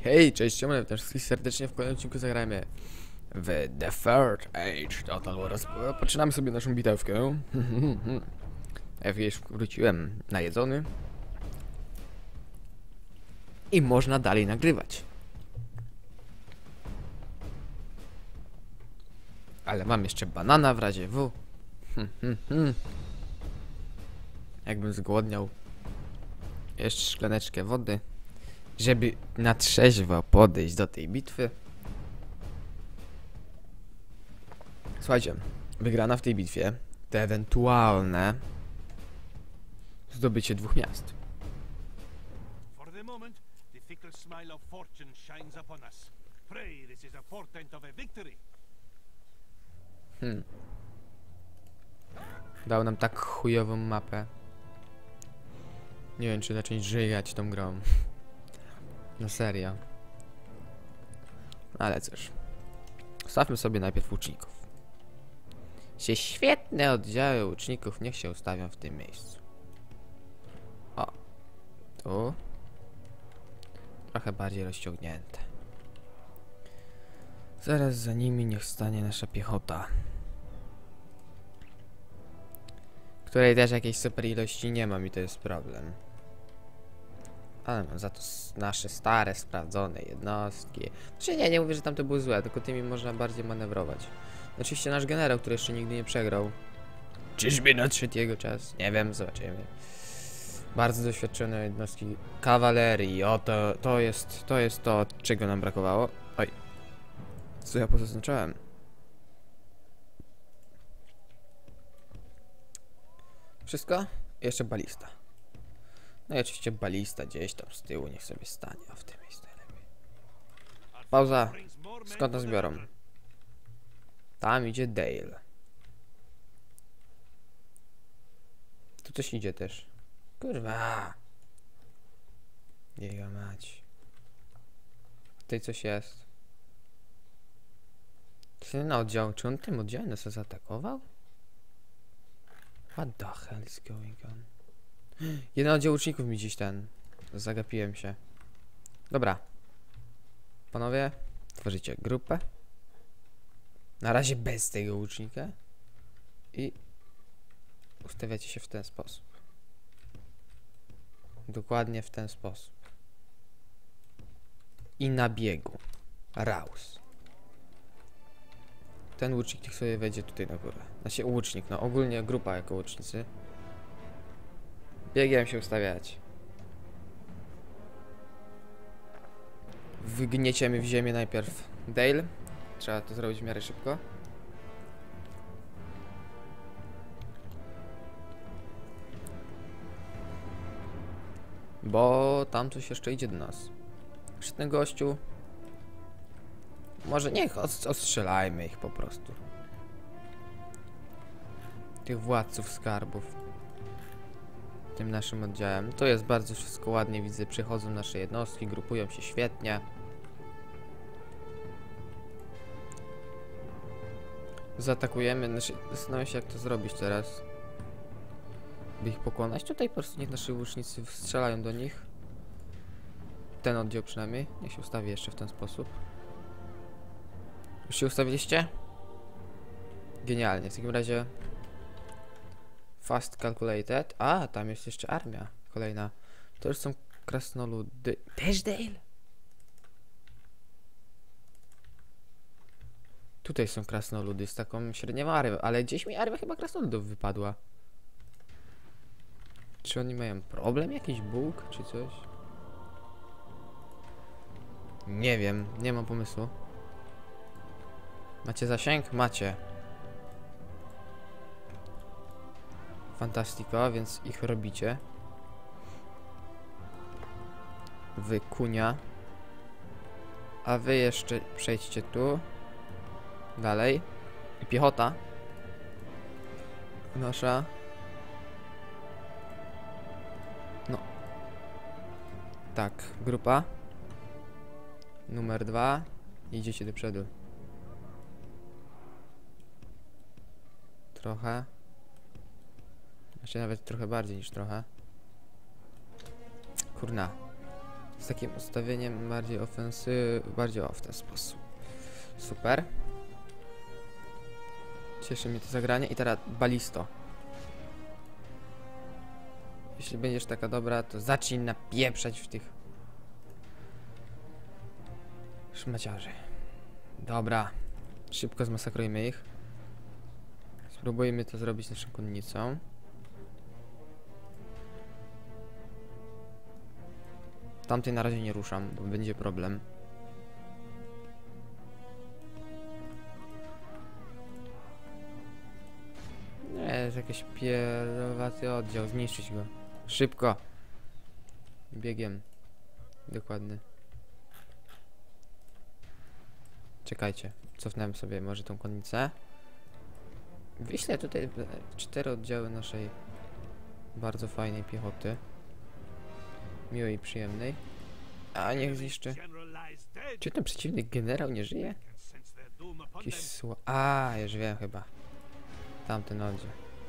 Hej, cześć, siemane, witam wszystkich serdecznie. W kolejnym odcinku zagrajmy w The Third Age Total War. Poczynamy sobie naszą bitewkę. Ja już wróciłem najedzony. I można dalej nagrywać. Ale mam jeszcze banana w razie W. Jakbym zgłodniał. Jeszcze szklaneczkę wody, żeby na trzeźwo podejść do tej bitwy. Słuchajcie, wygrana w tej bitwie to ewentualne zdobycie 2 miast. For the moment, the fickle smile of fortune shines upon us. Pray, this is a portent of a victory. Dał nam tak chujową mapę. Nie wiem, czy zacząć żygać tą grą. No serio. Ale cóż. Stawmy sobie najpierw łuczników. Świetne oddziały łuczników niech się ustawią w tym miejscu. O. Tu. Trochę bardziej rozciągnięte. Zaraz za nimi niech stanie nasza piechota. Której też jakiejś super ilości nie mam i to jest problem. Ale mam za to nasze stare, sprawdzone jednostki. Znaczy nie mówię, że tamte były złe, tylko tymi można bardziej manewrować. Oczywiście nasz generał, który jeszcze nigdy nie przegrał. Czyżby nadszedł jego czas? Nie wiem, zobaczymy. Bardzo doświadczone jednostki kawalerii. O, to jest to, czego nam brakowało. Oj. Co ja pozaznaczałem? Wszystko? Jeszcze balista. No i oczywiście balista gdzieś tam z tyłu, niech sobie stanie, a w tym miejscu najlepiej. Pauza. Skąd nas biorą? Tam idzie Dale. Tu coś idzie też. Kurwa. Jego mać. Tutaj coś jest. Ten oddział, czy on tym oddziałem nas zaatakował? What the hell is going on? Jeden oddział łuczników mi dziś zagapiłem się. Dobra. Panowie, tworzycie grupę. Na razie bez tego łucznika. I ustawiacie się w ten sposób. Dokładnie w ten sposób. I na biegu. Raus. Ten łucznik niech sobie wejdzie tutaj na górę. Znaczy łucznik, no ogólnie grupa jako łucznicy. Biegiem się ustawiać. Wygnieciemy w ziemię najpierw Dale. Trzeba to zrobić w miarę szybko. Bo tam coś jeszcze idzie do nas. Przy tym gościu. Może niech ostrzelajmy ich po prostu. Tych władców skarbów. Tym naszym oddziałem. To jest bardzo wszystko ładnie, widzę, przychodzą nasze jednostki, grupują się świetnie. Zaatakujemy, znaczy zastanawiam się jak to zrobić teraz. By ich pokonać, tutaj po prostu niech nasi łucznicy strzelają do nich. Ten oddział przynajmniej, niech się ustawi jeszcze w ten sposób. Już się ustawiliście? Genialnie, w takim razie fast calculated. A, tam jest jeszcze armia kolejna. To już są krasnoludy. Też Dale? Tutaj są krasnoludy z taką średnią armią, ale gdzieś mi armia chyba krasnoludów wypadła. Czy oni mają problem? Jakiś bóg czy coś? Nie wiem, nie mam pomysłu. Macie zasięg? Macie. Fantastico, więc ich robicie. Wy kunia. A wy jeszcze przejdźcie tu. Dalej. I piechota. Nasza. No. Tak, grupa. Numer 2. Idziecie do przodu. Trochę. Jeszcze nawet trochę bardziej niż trochę. Kurna. Z takim ustawieniem bardziej bardziej w ten sposób. Super. Cieszy mnie to zagranie. I teraz balisto. Jeśli będziesz taka dobra, to zacznij napieprzać w tych szmaciarzy. Dobra. Szybko zmasakrujmy ich. Spróbujmy to zrobić naszą konnicą. Tamtej na razie nie ruszam, bo będzie problem. Nie, jest jakiś pierdowaty oddział, zniszczyć go. Szybko. Biegiem. Dokładnie. Czekajcie, cofnąłem sobie może tą konnicę. Wyślę tutaj 4 oddziały naszej bardzo fajnej piechoty. Miłej i przyjemnej. A niech zniszczy. Czy ten przeciwny generał nie żyje? Jakiś a, już wiem chyba. Tamten oddział.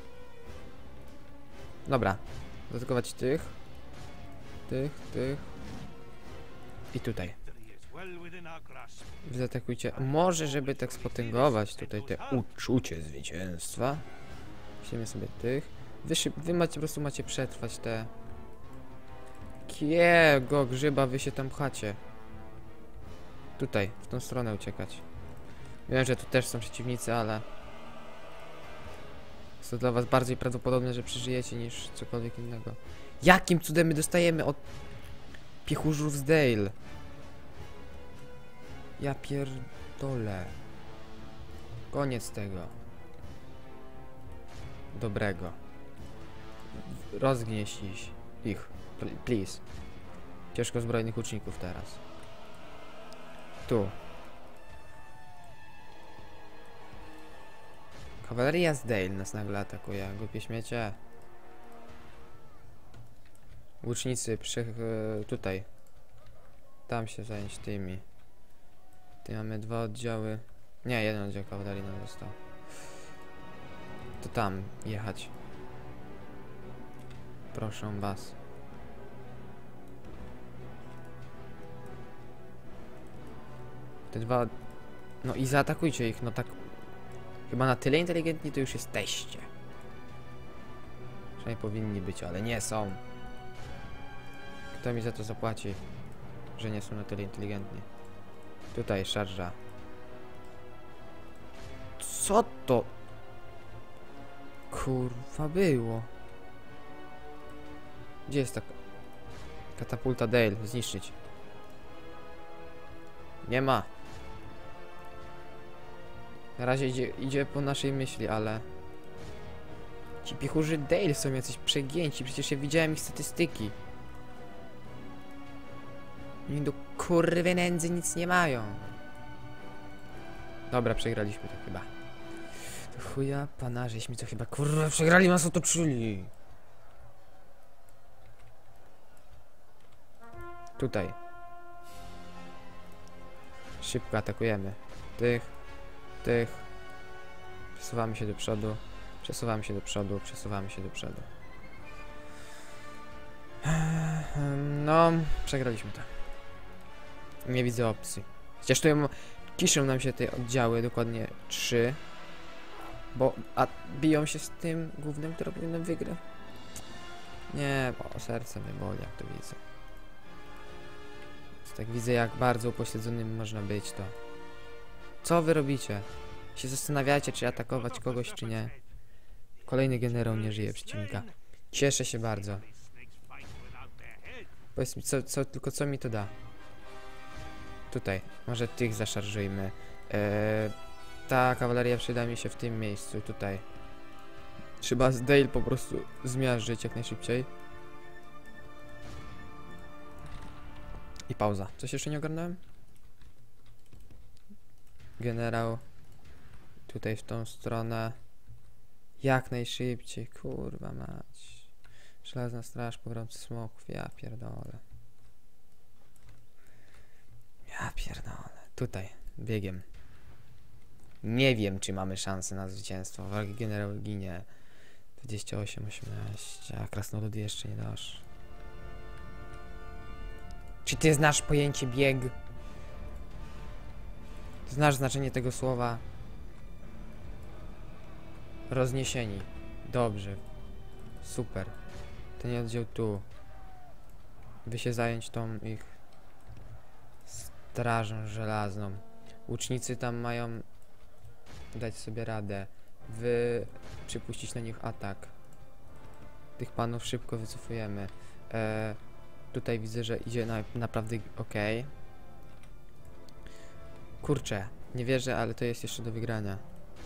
Dobra. Zaatakować tych. Tych. I tutaj. Wy zaatakujcie. Może, żeby tak spotęgować tutaj te uczucie zwycięstwa. Weźmiemy sobie tych. Wy macie, po prostu macie przetrwać te... Kiego grzyba wy się tam pchacie. Tutaj, w tą stronę uciekać. Wiem, że tu też są przeciwnicy, ale... Jest to dla was bardziej prawdopodobne, że przeżyjecie niż cokolwiek innego. Jakim cudem my dostajemy od... Piechurzów z Dale? Ja pierdolę. Koniec tego. Dobrego. Rozgnieś ich. Please. Ciężko zbrojnych łuczników teraz. Tu. Kawaleria z Dale nas nagle atakuje. Głupie śmiecie. Łucznicy tutaj. Tam się zająć tymi. Tu mamy 2 oddziały. Nie, 1 oddział kawalerii nam został. To tam jechać. Proszę was. Te 2... No i zaatakujcie ich, no tak... Chyba na tyle inteligentni to już jesteście. Przynajmniej powinni być, ale nie są. Kto mi za to zapłaci, że nie są na tyle inteligentni? Tutaj szarża. Co to? Kurwa było. Gdzie jest ta katapulta Dale? Zniszczyć. Nie ma. Na razie idzie po naszej myśli, ale... Ci piechurzy Dale są jacyś przegięci. Przecież ja widziałem ich statystyki. Oni do kurwy nędzy nic nie mają. Dobra, przegraliśmy to chyba. To chuja pana, żeśmy to chyba kurwa przegrali, nas otoczyli. Tutaj. Szybko atakujemy. Tych. Przesuwamy się do przodu. Przesuwamy się do przodu. No, przegraliśmy to. Nie widzę opcji. Chociaż tu kiszą nam się te oddziały, dokładnie 3. A biją się z tym głównym, które powinno wygrać. Nie, bo serce mnie boli, jak to widzę. Tak widzę, jak bardzo upośledzonym można być, to... Co wy robicie? Się zastanawiacie, czy atakować kogoś, czy nie. Kolejny generał nie żyje przeciwnika. Cieszę się bardzo. Powiedz mi, tylko co mi to da? Tutaj. Może tych zaszarżujmy. Ta kawaleria przyda mi się w tym miejscu, tutaj. Trzeba z Dale po prostu zmiażdżyć jak najszybciej. I pauza. Coś jeszcze nie ogarnąłem? Generał. Tutaj w tą stronę. Jak najszybciej, kurwa mać. Żelazna straż, pogromcy smoków. Ja pierdolę. Tutaj, biegiem. Nie wiem, czy mamy szansę na zwycięstwo. Generał ginie. 28-18. A krasnolud jeszcze nie dasz. Czy ty znasz pojęcie bieg? Znasz znaczenie tego słowa? Rozniesieni. Dobrze. Super. Ten oddział tu. By się zająć tą ich strażą żelazną. Łucznicy tam mają dać sobie radę. Wy przypuścić na nich atak. Tych panów szybko wycofujemy. Tutaj widzę, że idzie naprawdę ok. Kurczę, nie wierzę, ale to jest jeszcze do wygrania.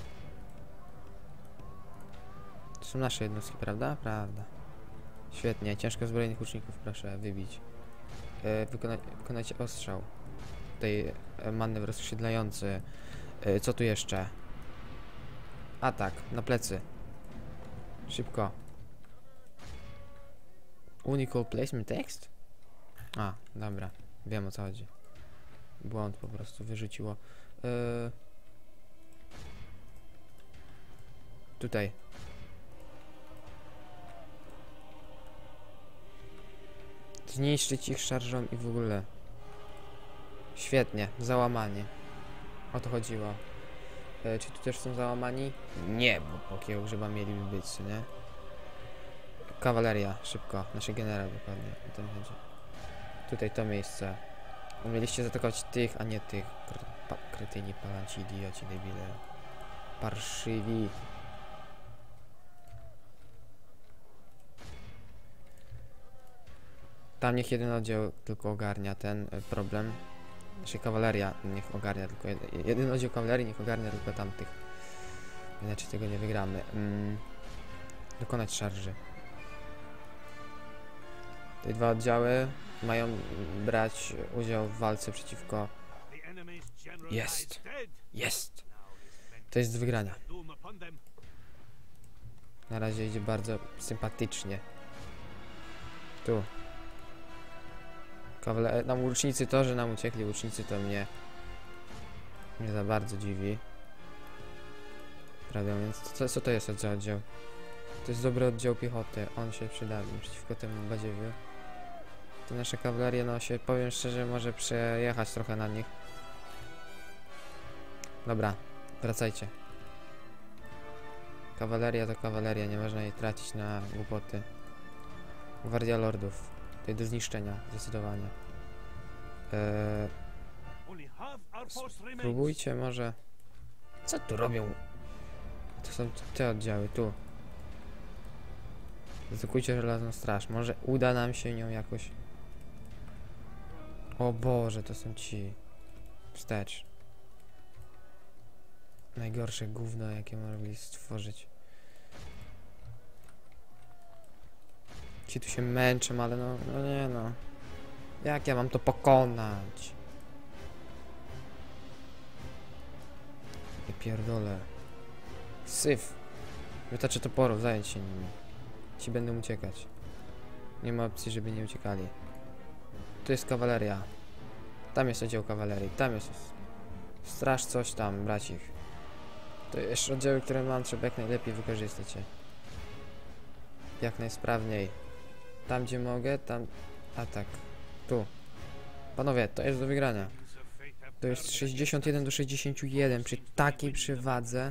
To są nasze jednostki, prawda? Prawda. Świetnie, ciężko zbrojonych łuczników proszę wybić. Wykonajcie ostrzał. Tutaj manewr rozsiedlający. Co tu jeszcze? Atak, na plecy. Szybko. Unicall placement text? A, dobra. Wiem o co chodzi. Błąd po prostu wyrzuciło. Tutaj. Zniszczyć ich szarżą i w ogóle. Świetnie, załamanie. O to chodziło. Czy tu też są załamani? Nie, bo po kiełku chyba mieliby być, co nie? Kawaleria, szybko. Nasz generał dokładnie. O tym chodzi. Tutaj to miejsce. Umieliście zaatakować tych, a nie tych. Kretyni, palanci, idioci, debile. Parszywi. Tam niech jeden oddział tylko ogarnia ten problem. Znaczy kawaleria niech ogarnia tylko jeden oddział kawalerii niech ogarnia tylko tamtych. Inaczej tego nie wygramy. Dokonać szarży. Te dwa oddziały mają brać udział w walce przeciwko... Jest! Jest! To jest do wygrania. Na razie idzie bardzo sympatycznie. Tu. Nam łucznicy to, że nam uciekli łucznicy, to mnie za bardzo dziwi. Prawda, więc co to jest za oddział? To jest dobry oddział piechoty, on się przyda przeciwko temu badziewiu. To nasza kawaleria, no się, powiem szczerze, może przejechać trochę na nich. Dobra, wracajcie. Kawaleria to kawaleria, nie można jej tracić na głupoty. Gwardia Lordów. Tutaj do zniszczenia, zdecydowanie. Spróbujcie może... Co tu robią? To są te oddziały, tu. Zatakujcie żelazną straż. Może uda nam się nią jakoś... O Boże, to są ci... Wstecz. Najgorsze gówno, jakie mogli stworzyć. Ci tu się męczą, ale no nie no. Jak ja mam to pokonać? Nie pierdolę. Syf. Wystarczy toporów, zająć się nimi. Ci będą uciekać. Nie ma opcji, żeby nie uciekali. Tu jest kawaleria. Tam jest oddział kawalerii. Tam jest straż coś tam, brać ich. To jeszcze oddziały, które mam, trzeba jak najlepiej wykorzystać je. Jak najsprawniej. Tam gdzie mogę, tam atak. Tu. Panowie, to jest do wygrania. To jest 61 do 61 przy takiej przewadze.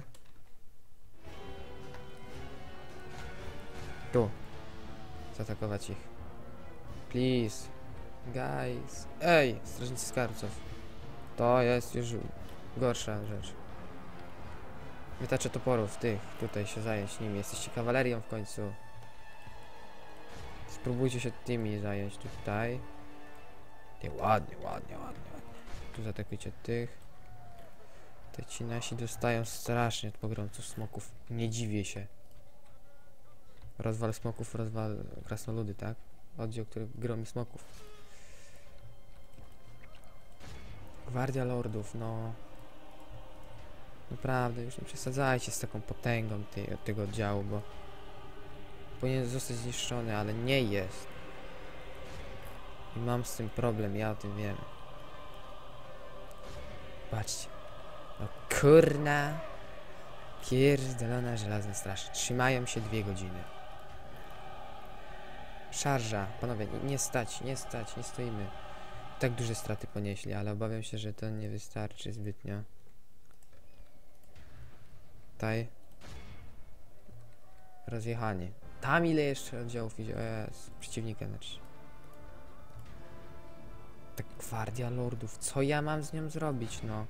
Tu. Zaatakować ich. Please. Guys. Ej, strażnicy skarbców. To jest już gorsza rzecz. Wytaczę toporów tych. Tutaj się zająć nimi. Jesteście kawalerią w końcu. Spróbujcie się tymi zająć tutaj. Nie, ładnie. Tu zaatakujcie tych. Te ci nasi dostają strasznie od pogromców smoków. Nie dziwię się. Rozwal smoków, rozwal krasnoludy, tak? Oddział, który gromi smoków. Gwardia Lordów, no. Naprawdę, już nie przesadzajcie z taką potęgą tego oddziału, bo powinien zostać zniszczony, ale nie jest. I mam z tym problem, ja o tym wiem. Patrzcie. No kurna. Pierdolona żelazna straż. Trzymają się 2 godziny. Szarża. Panowie, nie stać, nie stoimy. tak duże straty ponieśli, ale obawiam się, że to nie wystarczy zbytnio. Tutaj rozjechanie. Tam ile jeszcze oddziałów idzie? O Jezu, przeciwnika znaczy. Ta gwardia lordów, co ja mam z nią zrobić, no?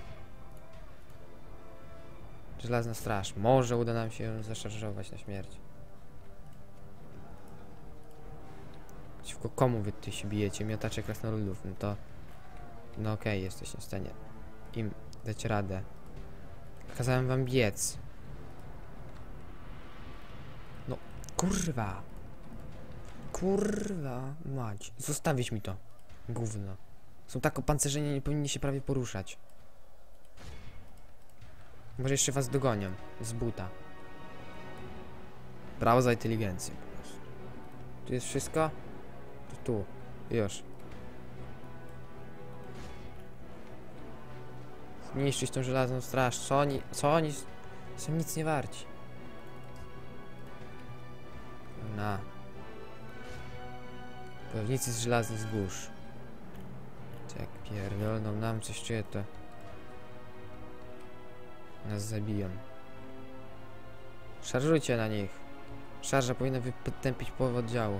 Żelazna straż, może uda nam się ją zaszarżować na śmierć. Przeciwko komu wy tu się bijecie? Miotacze krasnoludów, no to... No okej, jesteście w stanie im dać radę. Kazałem wam biec. No, kurwa. Kurwa mać. Zostawić mi to. Gówno. Są tak opancerzeni, nie powinni się prawie poruszać. Może jeszcze was dogonią. Z buta. Brawo za inteligencję po prostu. Tu jest wszystko? To tu. Już. Zniszczyć tą żelazną straż. Co oni są nic nie warci. Na. Pewnicy z żelaznych zbóż. Tak pierdolną nam coś czuję, to nas zabiją. Szarżujcie na nich. Szarża powinna wytępić połowę oddziału.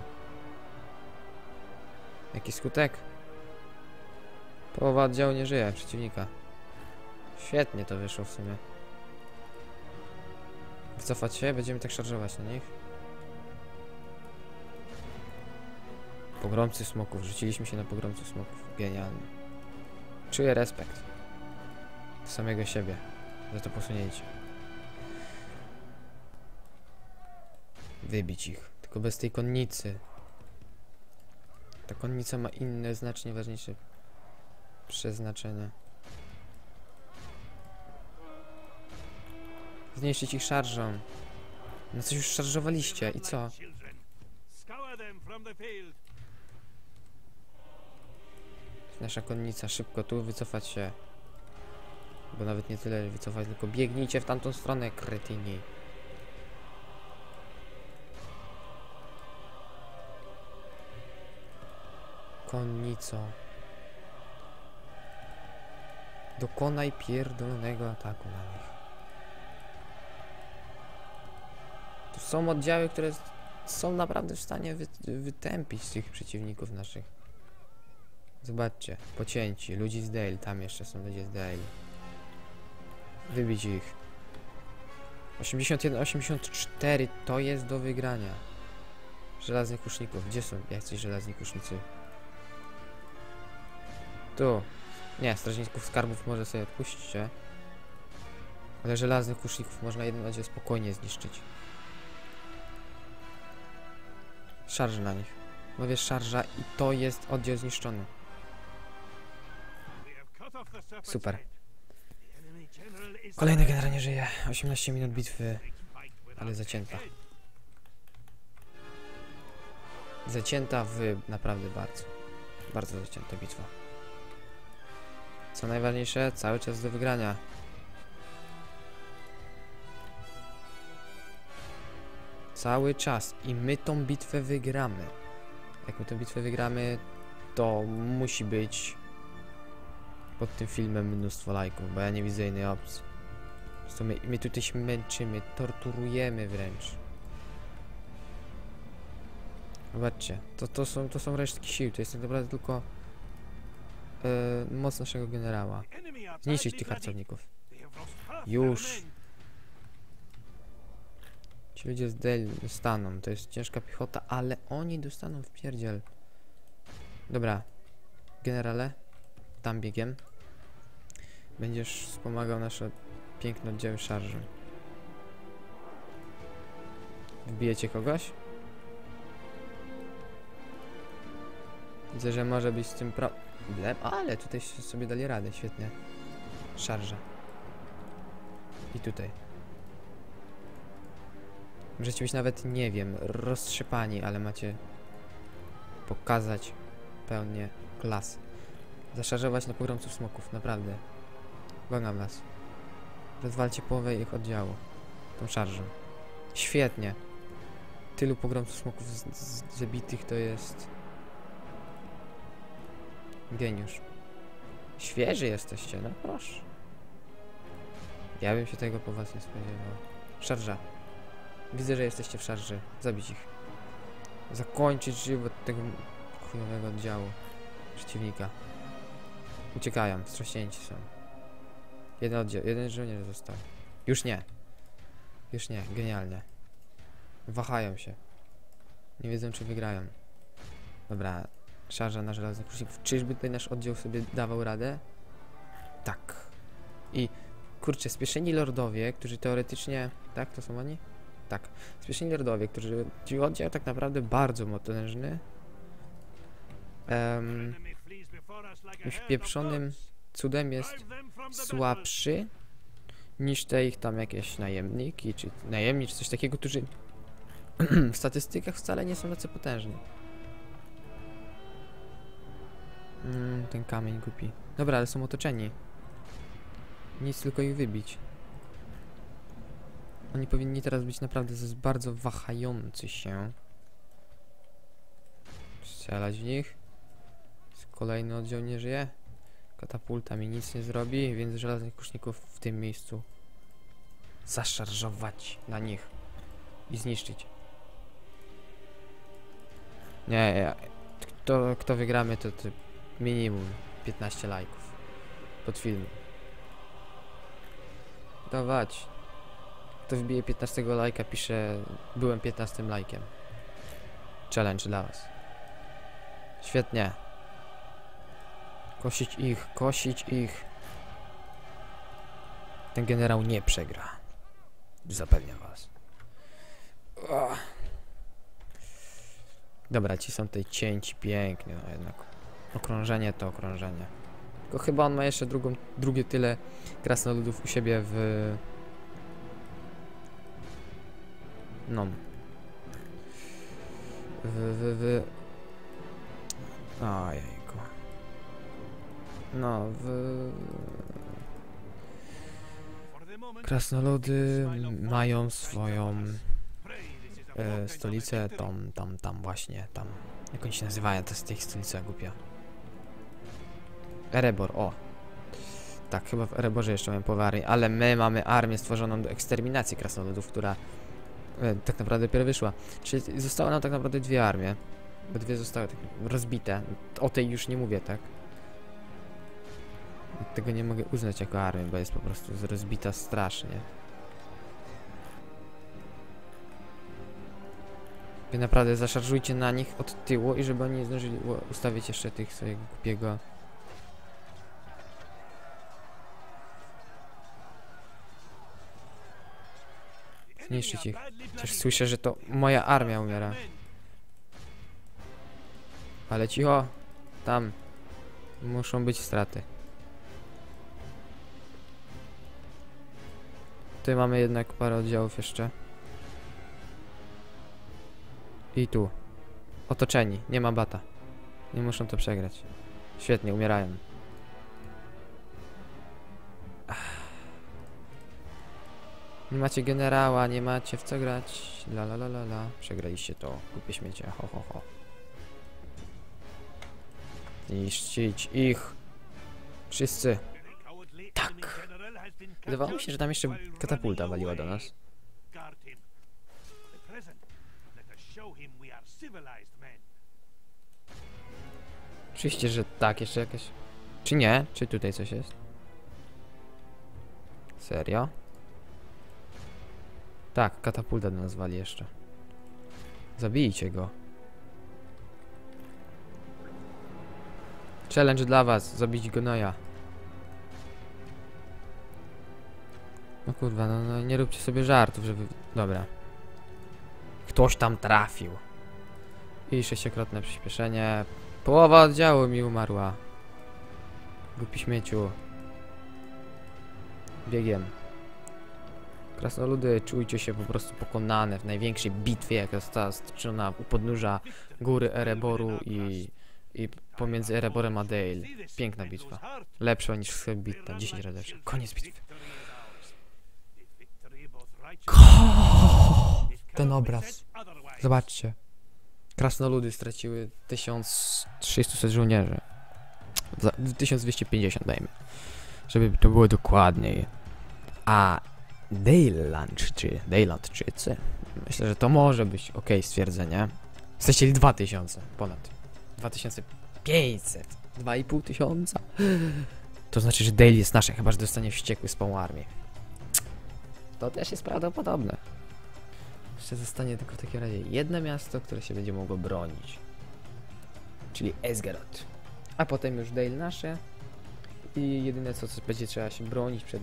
Jaki skutek? Połowa oddziału nie żyje, przeciwnika. Świetnie to wyszło w sumie. Wycofać się, będziemy tak szarżować na nich. Pogromcy smoków, rzuciliśmy się na pogromców smoków. Genialnie. Czuję respekt samego siebie za to posunięcie. Wybić ich, tylko bez tej konnicy. Ta konnica ma inne, znacznie ważniejsze przeznaczenie. Zniszczyć ich szarżą. No coś już szarżowaliście i co? Nasza konnica, szybko tu wycofać się. Bo nawet nie tyle wycofać, tylko biegnijcie w tamtą stronę, kretyni. Konnico. Dokonaj pierdolonego ataku na nich. Tu są oddziały, które są naprawdę w stanie wytępić tych przeciwników naszych. Zobaczcie, pocięci, ludzi z Dale, tam jeszcze są ludzie z Dale. Wybić ich. 81-84 to jest do wygrania. Żelaznych kuszników, gdzie są jacyś żelazni kusznicy? Tu. Nie, strażników skarbów może sobie odpuśćcie. Ale żelaznych kuszników można jeden oddział spokojnie zniszczyć. Szarża na nich. Mówię szarża i to jest oddział zniszczony. Super. Kolejny generał nie żyje. 18 minut bitwy, ale zacięta. Zacięta w naprawdę bardzo zacięta bitwa. Co najważniejsze, cały czas do wygrania. Cały czas. I my tą bitwę wygramy. Jak my tę bitwę wygramy, to musi być pod tym filmem mnóstwo lajków, bo ja nie widzę innej opcji. My tutaj się męczymy, torturujemy wręcz. Zobaczcie, to są resztki sił, to jest tak naprawdę tylko moc naszego generała. Zniszczyć tych harcowników. Już. Ci ludzie z Dale dostaną, to jest ciężka piechota, ale oni dostaną w pierdziel. Dobra, generale, tam biegiem. Będziesz wspomagał nasze piękne oddziały szarży. Wbijecie kogoś? Widzę, że może być z tym problem, ale tutaj sobie dali radę, świetnie. Szarża. I tutaj. Możecie być nawet, nie wiem, roztrzepani, ale macie pokazać pełnię klasy. Zaszarżować na pogromców smoków, naprawdę. Błagam was. Rozwalcie połowę ich oddziału. Tą szarżą. Świetnie. Tylu pogromców smoków zabitych to jest Geniusz. Świeży jesteście, no proszę. Ja bym się tego po was nie spodziewał. Szarża. Widzę, że jesteście w szarży. Zabić ich. Zakończyć żywot tego chujowego oddziału przeciwnika. Uciekają, wstrząśnięci są. Jeden oddział, jeden żołnierz został. Już nie. Już nie, genialnie. Wahają się. Nie wiedzą, czy wygrają. Dobra, szarża na żelazny krusznik. Czyżby tutaj nasz oddział sobie dawał radę? Tak. I kurczę, spieszeni lordowie, którzy teoretycznie... Tak, to są oni? Tak. Spieszeni lordowie, którzy... Ci oddział tak naprawdę bardzo potężny. Ich pieprzonym cudem jest słabszy niż te ich tam jakieś najemniki, czy najemni, czy coś takiego, którzy w statystykach wcale nie są tacy potężni. Ten kamień głupi. Dobra, ale są otoczeni. Nic, tylko ich wybić. Oni powinni teraz być naprawdę bardzo wahający się. Strzelać w nich. Kolejny oddział nie żyje. Katapulta mi nic nie zrobi, więc żelaznych kuszników w tym miejscu zaszarżować na nich i zniszczyć. Nie, kto wygramy, to minimum 15 lajków pod filmem. Dawać. Kto wbije 15 lajka, pisze: byłem 15 lajkiem. Challenge dla was. Świetnie. Kosić ich, kosić ich. Ten generał nie przegra. Zapewniam was. Dobra, ci są tutaj cięci pięknie, no jednak. Okrążenie to okrążenie. Tylko chyba on ma jeszcze drugie tyle krasnoludów u siebie w... No. Ojejku. No, krasnoludy mają swoją stolicę, tam właśnie, tam. Jak oni się nazywają, to jest ich stolica głupia. Erebor, o. Tak, chyba w Ereborze jeszcze mamy powary, ale my mamy armię stworzoną do eksterminacji krasnoludów, która tak naprawdę dopiero wyszła. Czyli zostały nam tak naprawdę dwie armie, bo dwie zostały tak rozbite. O tej już nie mówię, tak? Tego nie mogę uznać jako armię, bo jest po prostu rozbita strasznie. Wy naprawdę zaszarżujcie na nich od tyłu i żeby oni nie zdążyli ustawić jeszcze tych swojego głupiego... Zniszczyć ich. Też słyszę, że to moja armia umiera. Ale cicho. Tam. Muszą być straty. Tutaj mamy jednak parę oddziałów jeszcze. I tu. Otoczeni. Nie ma bata. Nie muszą to przegrać. Świetnie, umierają. Nie macie generała, nie macie w co grać. La. Przegraliście to. Głupie śmiecie. Ho. Niszczyć ich. Wszyscy. Tak. Wydawało mi się, że tam jeszcze katapulta waliła do nas. Oczywiście, że tak. Jeszcze jakaś... Czy nie? Czy tutaj coś jest? Serio? Tak, katapulta do nas wali jeszcze. Zabijcie go. Challenge dla was. Zabić go na ja. No kurwa, no nie róbcie sobie żartów, żeby... Dobra. Ktoś tam trafił. I 6-krotne przyspieszenie. Połowa oddziału mi umarła. Głupi śmieciu. Biegiem. Krasnoludy, czujcie się po prostu pokonane w największej bitwie, jaka została stoczona u podnóża góry Ereboru i pomiędzy Ereborem a Dale. Piękna bitwa. Lepsza niż Hebita, 10 razy lepsza. Koniec bitwy. Ten obraz. Zobaczcie. Krasnoludy straciły 1600 żołnierzy. W 1250 dajmy. Żeby to było dokładniej. A Daylandczycy. Myślę, że to może być ok stwierdzenie. Jesteście 2000 ponad. 2500. 2500. To znaczy, że Dale jest nasze, chyba że dostanie wściekły z tą armię. To też jest prawdopodobne. Jeszcze zostanie tylko w takim razie jedno miasto, które się będzie mogło bronić. Czyli Esgaroth. A potem już Dale nasze. I jedyne co będzie trzeba się bronić przed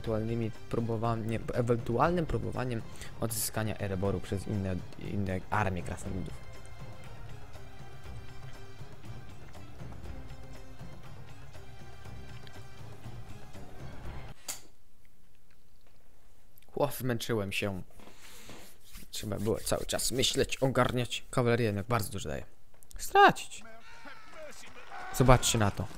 ewentualnym próbowaniem odzyskania Ereboru przez inne armie krasnoludów. Zmęczyłem się. Trzeba było cały czas myśleć, ogarniać. Kawalerię jednak bardzo dużo daje. Stracić. Zobaczcie na to.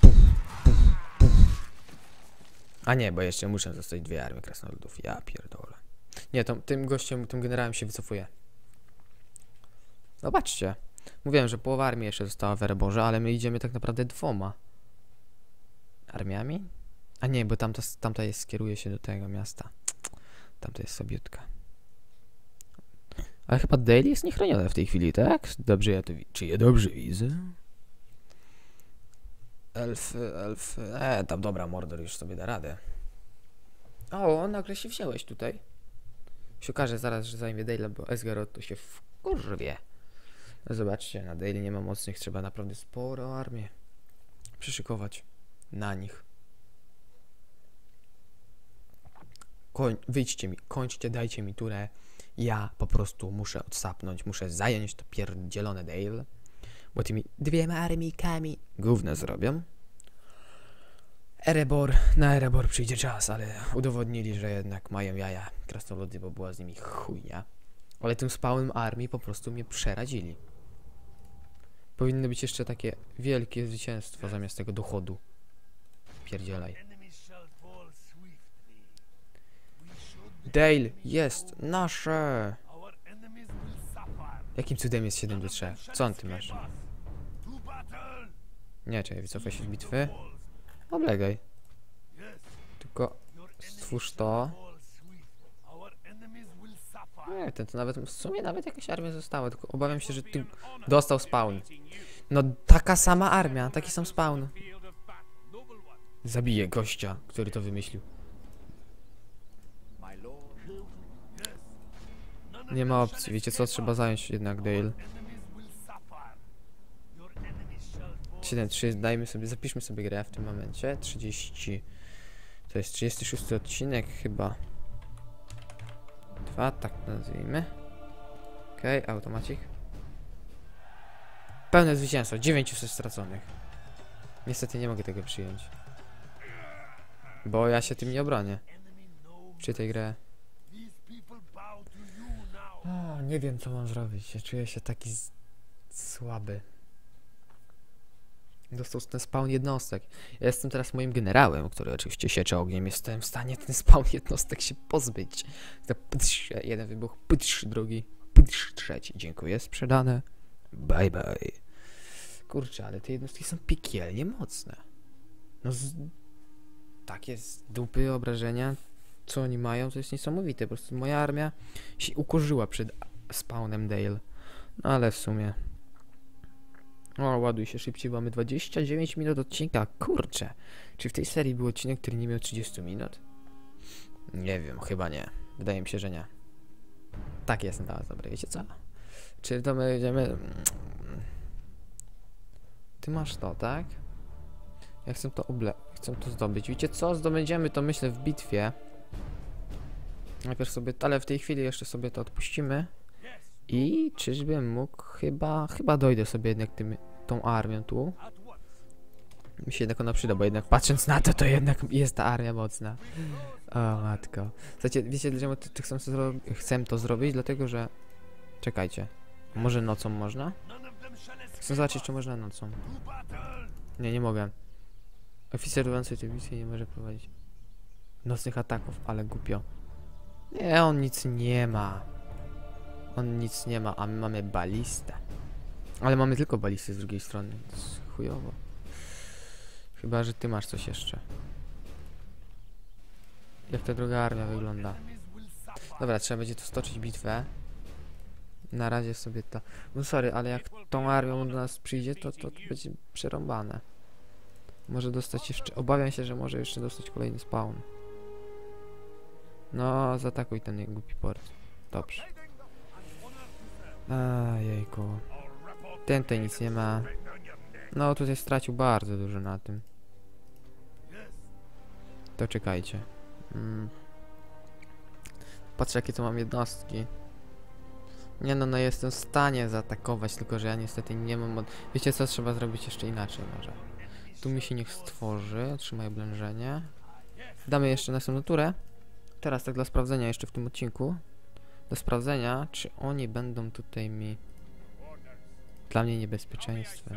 A nie, bo jeszcze muszę zostać 2 armie krasnoludów. Ja pierdolę. Nie, tym gościem, tym generałem się wycofuje. Zobaczcie. Mówiłem, że połowa armii jeszcze została w Ereborze, ale my idziemy tak naprawdę 2 armiami? A nie, bo tamta jest, kieruje się do tego miasta. Tamta jest sobiutka. Ale chyba Dale jest niechroniona w tej chwili, tak? Dobrze ja to czy ja dobrze widzę? Elfy. Tam dobra, Mordor już sobie da radę. O, nagle się wziąłeś tutaj. Się okaże zaraz, że zajmie Dale, bo Esgaroth to się wkurwie. No zobaczcie, na Dale nie ma mocnych, trzeba naprawdę sporo armię przyszykować na nich. Wyjdźcie mi, kończcie, dajcie mi turę. Ja po prostu muszę odsapnąć, muszę zająć to pierdzielone Dale. Bo tymi 2 armijkami gówno zrobią. Na Erebor przyjdzie czas, ale udowodnili, że jednak mają jaja krasnoludy, bo była z nimi chujnia. Ale tym spałem armii po prostu mnie przeradzili. Powinno być jeszcze takie wielkie zwycięstwo zamiast tego dochodu. Pierdzielaj. Dale jest nasze! Jakim cudem jest 7-3? Co on ty masz? Nie, czekaj, wycofaj się z bitwy. Oblegaj. Tylko stwórz to. Nie, to nawet, w sumie nawet jakaś armia została, tylko obawiam się, że ty dostał spawn. No taka sama armia, taki sam spawn. Zabiję gościa, który to wymyślił. Nie ma opcji, wiecie co? Trzeba zająć jednak Dale. 7-3, dajmy sobie, zapiszmy sobie grę w tym momencie. 30. To jest 36 odcinek chyba. 2, tak nazwijmy. Okej, automatik. Pełne zwycięstwo, 900 straconych. Niestety nie mogę tego przyjąć. Bo ja się tym nie obronię. Przy tej grze. O, nie wiem co mam zrobić. Ja czuję się taki słaby. Dostał ten spawn jednostek. Ja jestem teraz moim generałem, który oczywiście siecze ogniem. Jestem w stanie ten spawn jednostek się pozbyć. Jeden wybuch, drugi, trzeci. Dziękuję, sprzedane. Bye bye. Kurczę, ale te jednostki są piekielnie mocne. No takie z dupy obrażenia, co oni mają, to jest niesamowite. Po prostu moja armia się ukorzyła przed spawnem Dale. No ale w sumie... O, ładuj się szybciej, mamy 29 minut odcinka, kurczę. Czy w tej serii był odcinek, który nie miał 30 minut? Nie wiem, chyba nie. Wydaje mi się, że nie. Tak jest, no dobra, wiecie co? Czy to my idziemy... Ty masz to, tak? Ja chcę to chcę to zdobyć. Wiecie co? Zdobędziemy to, myślę, w bitwie. Najpierw sobie, ale w tej chwili jeszcze sobie to odpuścimy. I czyżbym mógł, chyba dojdę sobie jednak tą armią tu. Mi się jednak ona przyda, bo jednak patrząc na to jednak jest ta armia mocna. O matko. Słuchajcie, wiecie dlaczego chcę to zrobić? Dlatego, że... Czekajcie. Może nocą można? Chcę zobaczyć, czy można nocą. Nie mogę. Oficer dowódcy tej bitwy nie może prowadzić nocnych ataków, ale głupio. Nie, on nic nie ma. On nic nie ma, a my mamy balistę. Ale mamy tylko balistę z drugiej strony, to jest chujowo. Chyba, że ty masz coś jeszcze. Jak ta druga armia wygląda? Dobra, trzeba będzie tu stoczyć bitwę. Na razie sobie to... No sorry, ale jak tą armią do nas przyjdzie, to będzie przerąbane. Może dostać jeszcze... Obawiam się, że może jeszcze dostać kolejny spawn. No, zaatakuj ten głupi port. Dobrze. Jejku. Ten tutaj nic nie ma. No, tutaj stracił bardzo dużo na tym. To czekajcie. Patrzę, jakie tu mam jednostki. Nie no, jestem w stanie zaatakować, tylko że ja niestety nie mam... Wiecie co, trzeba zrobić jeszcze inaczej może. Tu mi się niech stworzy, trzymaj oblężenie. Damy jeszcze następną turę. Teraz tak dla sprawdzenia jeszcze w tym odcinku. Do sprawdzenia, czy oni będą tutaj mi... Dla mnie niebezpieczeństwem.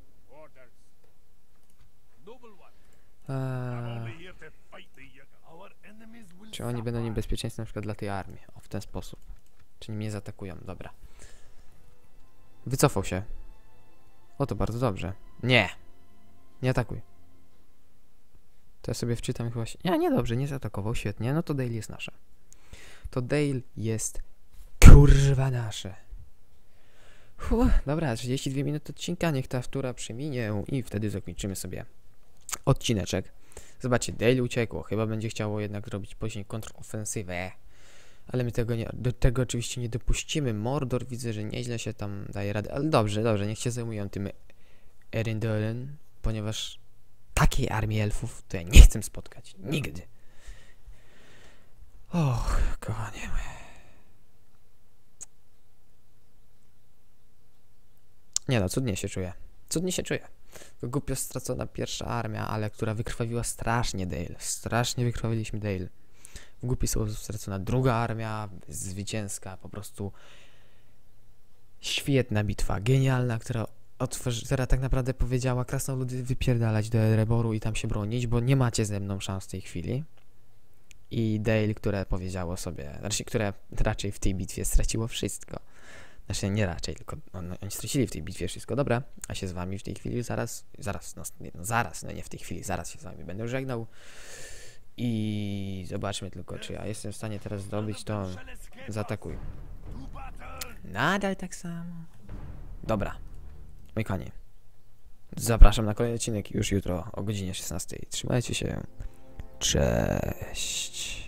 Czy oni będą niebezpieczeństwem na przykład dla tej armii? O, w ten sposób. Czyli mnie zaatakują, dobra. Wycofał się. O, to bardzo dobrze. Nie! Nie atakuj. To ja sobie wczytam chyba się... Nie, dobrze, nie zaatakował, świetnie. No to Dale jest nasze. To Dale jest... Kurwa nasze. Dobra, 32 minuty odcinka, niech ta wtóra przeminie i wtedy zakończymy sobie odcineczek. Zobaczcie, Dale uciekło. Chyba będzie chciało jednak zrobić później kontrofensywę. Ale my do tego oczywiście nie dopuścimy. Mordor widzę, że nieźle się tam daje radę. Ale dobrze, niech się zajmują tym Erendolen, ponieważ takiej armii elfów to ja nie chcę spotkać. Nigdy. Och, kochanie moje. Nie no, cudnie się czuję. Cudnie się czuję. To głupio stracona pierwsza armia, ale która wykrwawiła strasznie Dale. Strasznie wykrwawiliśmy Dale. W głupi sposób stracona druga armia, zwycięska, po prostu świetna bitwa, genialna, która tak naprawdę powiedziała krasnoludy wypierdalać do Ereboru i tam się bronić, bo nie macie ze mną szans w tej chwili. I Dale, które powiedziało sobie, znaczy, które raczej w tej bitwie straciło wszystko. Znaczy nie raczej, tylko oni stracili w tej bitwie wszystko, dobra, a się z wami w tej chwili zaraz, no nie w tej chwili, zaraz się z wami będę żegnał. I zobaczmy tylko, czy ja jestem w stanie teraz zdobyć to. Zaatakuj. Nadal tak samo. Dobra. Moi kochani. Zapraszam na kolejny odcinek już jutro o godzinie 16. Trzymajcie się. Cześć.